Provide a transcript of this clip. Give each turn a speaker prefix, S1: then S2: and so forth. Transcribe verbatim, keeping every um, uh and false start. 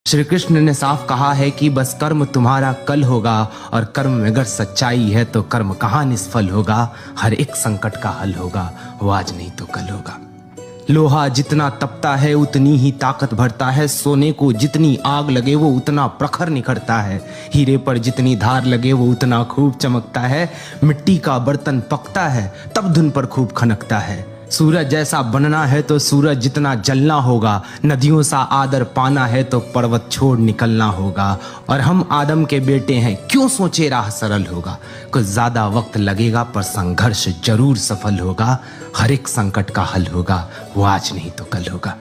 S1: श्री कृष्ण ने साफ कहा है कि बस कर्म तुम्हारा कल होगा, और कर्म में अगर सच्चाई है तो कर्म कहाँ निष्फल होगा। हर एक संकट का हल होगा, वो आज नहीं तो कल होगा। लोहा जितना तपता है उतनी ही ताकत भरता है, सोने को जितनी आग लगे वो उतना प्रखर निखरता है, हीरे पर जितनी धार लगे वो उतना खूब चमकता है, मिट्टी का बर्तन पकता है तब धुन पर खूब खनकता है। सूरज जैसा बनना है तो सूरज जितना जलना होगा, नदियों सा आदर पाना है तो पर्वत छोड़ निकलना होगा। और हम आदम के बेटे हैं, क्यों सोचे राह सरल होगा। कुछ ज्यादा वक्त लगेगा पर संघर्ष जरूर सफल होगा। हर एक संकट का हल होगा, वो आज नहीं तो कल होगा।